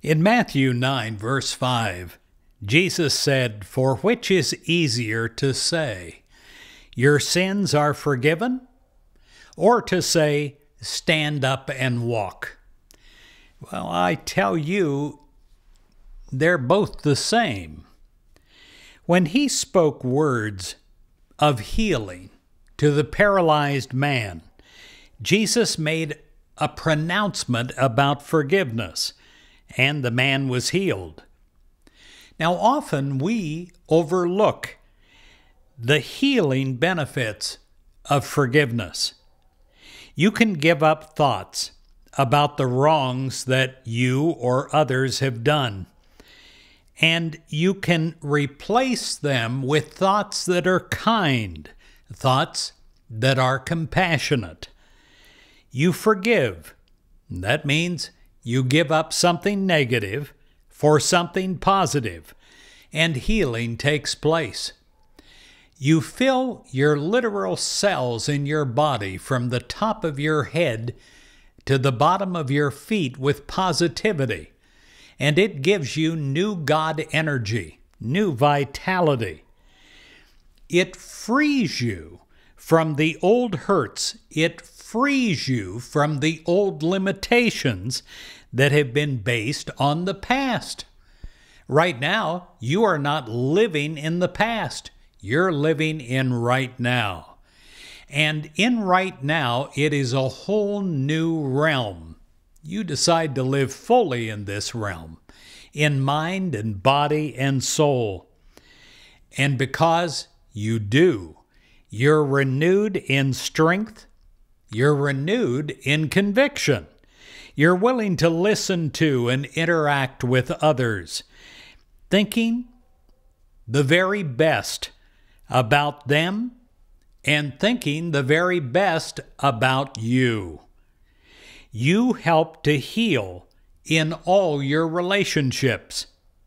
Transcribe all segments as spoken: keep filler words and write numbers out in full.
In Matthew nine, verse five, Jesus said, "For which is easier to say, 'Your sins are forgiven,' or to say, 'Stand up and walk'?" Well, I tell you, they're both the same. When he spoke words of healing to the paralyzed man, Jesus made a pronouncement about forgiveness, and the man was healed. Now, often we overlook the healing benefits of forgiveness. You can give up thoughts about the wrongs that you or others have done, and you can replace them with thoughts that are kind, thoughts that are compassionate. You forgive. That means you give up something negative for something positive, and healing takes place. You fill your literal cells in your body from the top of your head to the bottom of your feet with positivity, and it gives you new God energy, new vitality. It frees you from the old hurts. It frees you from the old limitations that have been based on the past. Right now, you are not living in the past. You're living in right now. And in right now, it is a whole new realm. You decide to live fully in this realm, in mind and body and soul. And because you do, you're renewed in strength. You're renewed in conviction. You're willing to listen to and interact with others, thinking the very best about them and thinking the very best about you. You help to heal in all your relationships.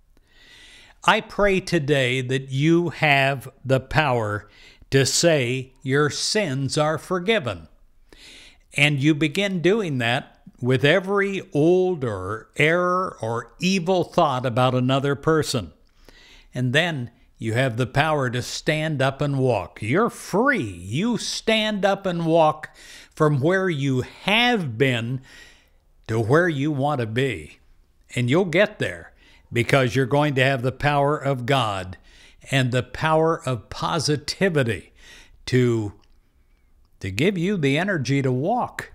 I pray today that you have the power to say your sins are forgiven. And you begin doing that with every old or error or evil thought about another person. And then you have the power to stand up and walk. You're free. You stand up and walk from where you have been to where you want to be. And you'll get there because you're going to have the power of God and the power of positivity to, to give you the energy to walk.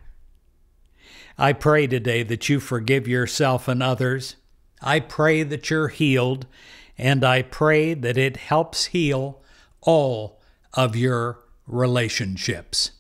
I pray today that you forgive yourself and others. I pray that you're healed. And I pray that it helps heal all of your relationships.